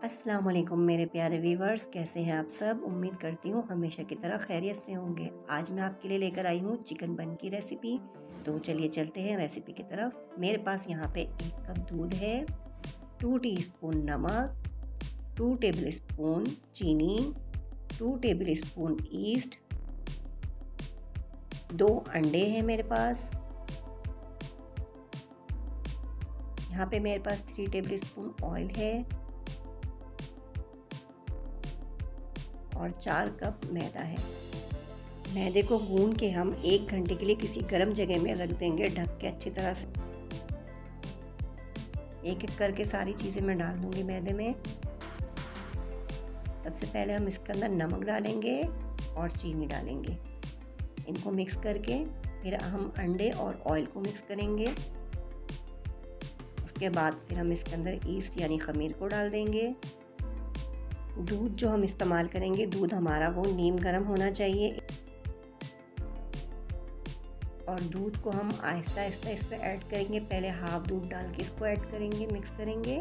अस्सलाम वालेकुम मेरे प्यारे व्यूवर्स, कैसे हैं आप सब। उम्मीद करती हूँ हमेशा की तरह खैरियत से होंगे। आज मैं आपके लिए लेकर आई हूँ चिकन बन की रेसिपी। तो चलिए चलते हैं रेसिपी की तरफ। मेरे पास यहाँ पे 1 कप दूध है, 2 टीस्पून नमक, 2 टेबल स्पून चीनी, 2 टेबल स्पून ईस्ट, 2 अंडे हैं मेरे पास। यहाँ पे मेरे पास 3 टेबल स्पून ऑयल है और 4 कप मैदा है। मैदे को गूंद के हम 1 घंटे के लिए किसी गर्म जगह में रख देंगे ढक के अच्छी तरह से। एक एक करके सारी चीज़ें मैं डाल दूंगी मैदे में। सबसे पहले हम इसके अंदर नमक डालेंगे और चीनी डालेंगे। इनको मिक्स करके फिर हम अंडे और ऑयल को मिक्स करेंगे। उसके बाद फिर हम इसके अंदर ईस्ट यानी खमीर को डाल देंगे। दूध जो हम इस्तेमाल करेंगे, दूध हमारा वो नीम गर्म होना चाहिए और दूध को हम आहिस्ता आहिस्ता इस पर ऐड करेंगे। पहले हाफ दूध डाल के इसको ऐड करेंगे, मिक्स करेंगे।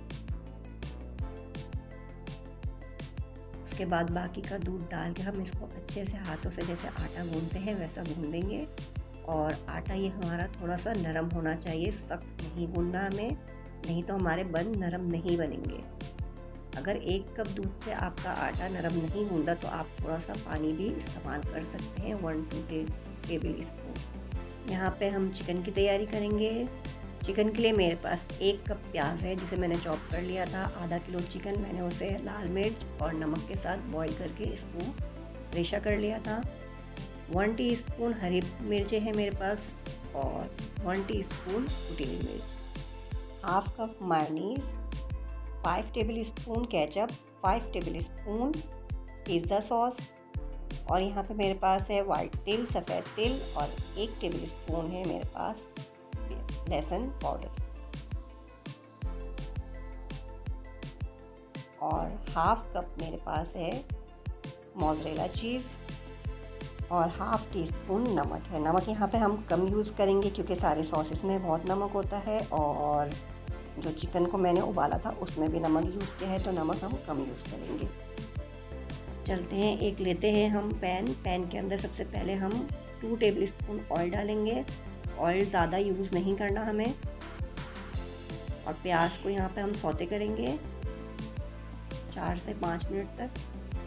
उसके बाद बाकी का दूध डाल के हम इसको अच्छे से हाथों से जैसे आटा गूंदते हैं वैसा गूंद देंगे। और आटा ये हमारा थोड़ा सा नरम होना चाहिए, सख्त नहीं गूंदना हमें, नहीं तो हमारे बन नरम नहीं बनेंगे। अगर 1 कप दूध से आपका आटा नरम नहीं गूंदा तो आप थोड़ा सा पानी भी इस्तेमाल कर सकते हैं, 1-2 टेबल स्पून। यहाँ पे हम चिकन की तैयारी करेंगे। चिकन के लिए मेरे पास 1 कप प्याज है जिसे मैंने चॉप कर लिया था। आधा किलो चिकन मैंने उसे लाल मिर्च और नमक के साथ बॉईल करके इसको रेशा कर लिया था। 1 टीस्पून हरी मिर्चें हैं मेरे पास और 1 टीस्पून कुटी हुई मिर्च, half cup mayonnaise, 5 tablespoon ketchup, 5 tablespoon pizza sauce और यहाँ पे मेरे पास है वाइट तिल, सफ़ेद तिल और 1 टेबल स्पून है मेरे पास लहसुन पाउडर और हाफ कप मेरे पास है मोज़रेला चीज़ और हाफ टी स्पून नमक है। नमक यहाँ पे हम कम यूज़ करेंगे क्योंकि सारे सॉसेस में बहुत नमक होता है और जो चिकन को मैंने उबाला था उसमें भी नमक यूज़ किया है, तो नमक हम कम यूज़ करेंगे। चलते हैं, एक लेते हैं हम पैन के अंदर सबसे पहले हम 2 टेबल स्पून ऑयल डालेंगे। ऑयल ज़्यादा यूज़ नहीं करना हमें। और प्याज को यहाँ पे हम सौते करेंगे 4 से 5 मिनट तक।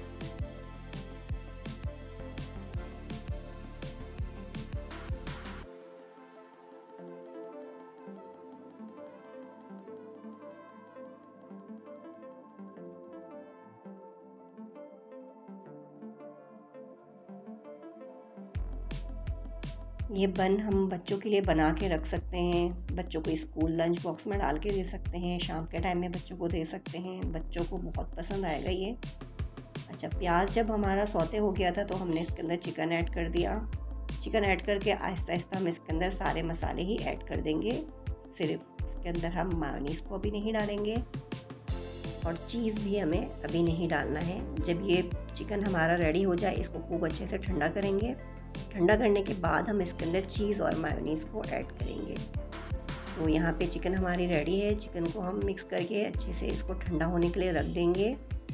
ये बन हम बच्चों के लिए बना के रख सकते हैं। बच्चों को स्कूल लंच बॉक्स में डाल के दे सकते हैं, शाम के टाइम में बच्चों को दे सकते हैं। बच्चों को बहुत पसंद आएगा ये। अच्छा, प्याज जब हमारा सौते हो गया था तो हमने इसके अंदर चिकन ऐड कर दिया। चिकन ऐड करके आहिस्ता आहिस्ता हम इसके अंदर सारे मसाले ही ऐड कर देंगे। सिर्फ इसके अंदर हम मायोनीज़ को अभी नहीं डालेंगे और चीज़ भी हमें अभी नहीं डालना है। जब ये चिकन हमारा रेडी हो जाए इसको खूब अच्छे से ठंडा करेंगे। ठंडा करने के बाद हम इसके अंदर चीज़ और मायोनीज़ को ऐड करेंगे। तो यहाँ पे चिकन हमारी रेडी है। चिकन को हम मिक्स करके अच्छे से इसको ठंडा होने के लिए रख देंगे।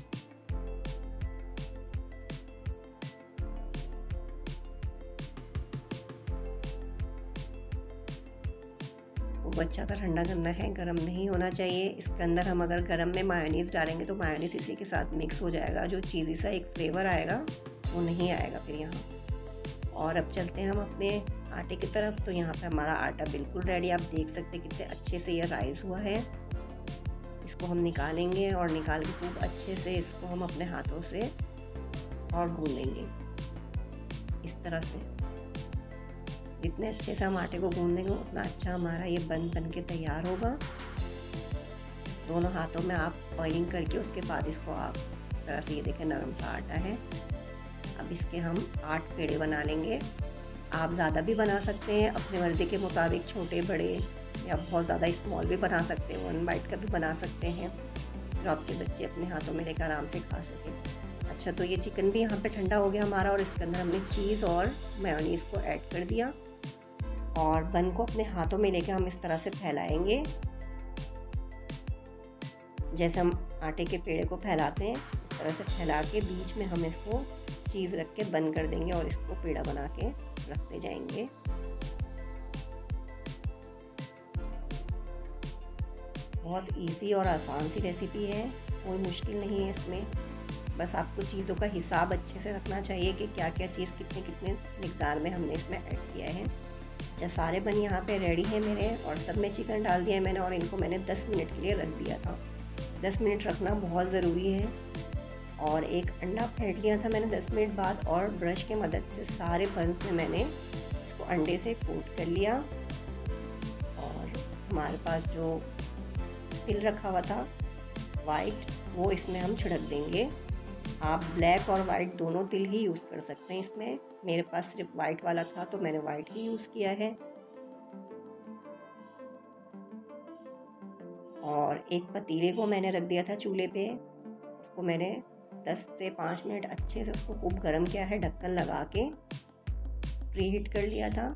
खूब अच्छा सा ठंडा करना है, गरम नहीं होना चाहिए। इसके अंदर हम अगर गरम में मायोनीज़ डालेंगे तो मायोनीज़ इसी के साथ मिक्स हो जाएगा, जो चीज़ी सा एक फ्लेवर आएगा वो नहीं आएगा फिर यहाँ। और अब चलते हैं हम अपने आटे की तरफ। तो यहाँ पे हमारा आटा बिल्कुल रेडी, आप देख सकते हैं कितने अच्छे से ये राइस हुआ है। इसको हम निकालेंगे और निकाल के खूब अच्छे से इसको हम अपने हाथों से और गूंदेंगे इस तरह से। जितने अच्छे से हम आटे को गूंदेंगे उतना अच्छा हमारा ये बन के तैयार होगा। दोनों हाथों में आप ऑयलिंग करके उसके बाद इसको आप इस तरह से, ये देखें नरम सा आटा है। अब इसके हम 8 पेड़े बना लेंगे। आप ज़्यादा भी बना सकते हैं अपनी मर्ज़ी के मुताबिक, छोटे बड़े या बहुत ज़्यादा स्मॉल भी बना सकते हैं, 1 बाइट का भी बना सकते हैं जो आपके बच्चे अपने हाथों में लेकर आराम से खा सकें। अच्छा, तो ये चिकन भी यहाँ पे ठंडा हो गया हमारा और इसके अंदर हमने चीज़ और मेयोनीज़ को ऐड कर दिया और बन को अपने हाथों में लेकर हम इस तरह से फैलाएंगे जैसे हम आटे के पेड़े को फैलाते हैं, इस तरह से फैला के बीच में हम इसको चीज़ रख के बंद कर देंगे और इसको पेड़ा बना के रखते जाएंगे। बहुत इजी और आसान सी रेसिपी है, कोई मुश्किल नहीं है इसमें। बस आपको चीज़ों का हिसाब अच्छे से रखना चाहिए कि क्या क्या चीज़ कितने कितने मिक़दार में हमने इसमें ऐड किया है। अच्छा, सारे बन यहाँ पे रेडी हैं मेरे, और सब में चिकन डाल दिया है मैंने, और इनको मैंने 10 मिनट के लिए रख दिया था। 10 मिनट रखना बहुत ज़रूरी है। और एक अंडा फेंट लिया था मैंने 10 मिनट बाद, और ब्रश की मदद से सारे बंस में मैंने इसको अंडे से कोट कर लिया। और हमारे पास जो तिल रखा हुआ था वाइट, वो इसमें हम छिड़क देंगे। आप ब्लैक और वाइट दोनों तिल ही यूज़ कर सकते हैं इसमें। मेरे पास सिर्फ वाइट वाला था तो मैंने वाइट ही यूज़ किया है। और एक पतीले को मैंने रख दिया था चूल्हे पे, उसको मैंने 10 से 5 मिनट अच्छे से उसको खूब गर्म किया है, ढक्कन लगा के प्री हीट कर लिया था।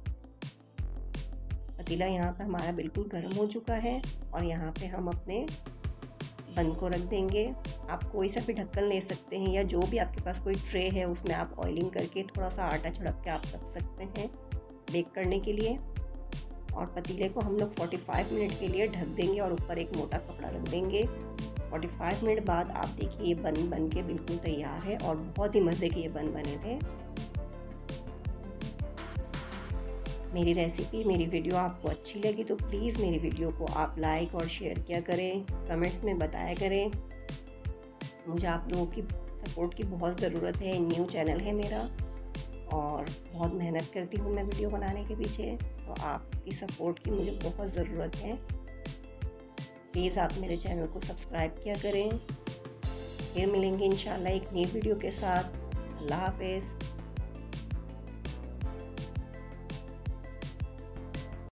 पतीला यहाँ पे हमारा बिल्कुल गर्म हो चुका है, और यहाँ पे हम अपने बन को रख देंगे। आप कोई सा भी ढक्कन ले सकते हैं, या जो भी आपके पास कोई ट्रे है उसमें आप ऑयलिंग करके थोड़ा सा आटा छिड़क के आप रख सकते हैं बेक करने के लिए। और पतीले को हम लोग 45 मिनट के लिए ढक देंगे और ऊपर एक मोटा कपड़ा रख देंगे। 45 मिनट बाद आप देखिए ये बन के बिल्कुल तैयार है, और बहुत ही मज़े के ये बन बने थे। मेरी रेसिपी, मेरी वीडियो आपको अच्छी लगी तो प्लीज़ मेरी वीडियो को आप लाइक और शेयर किया करें, कमेंट्स में बताया करें। मुझे आप लोगों की सपोर्ट की बहुत ज़रूरत है। न्यू चैनल है मेरा, और बहुत मेहनत करती हूँ मैं वीडियो बनाने के पीछे, तो आपकी सपोर्ट की मुझे बहुत ज़रूरत है। प्लीज़ आप मेरे चैनल को सब्सक्राइब किया करें। फिर मिलेंगे इंशाल्लाह एक नई वीडियो के साथ। अल्लाह हाफ़िज़।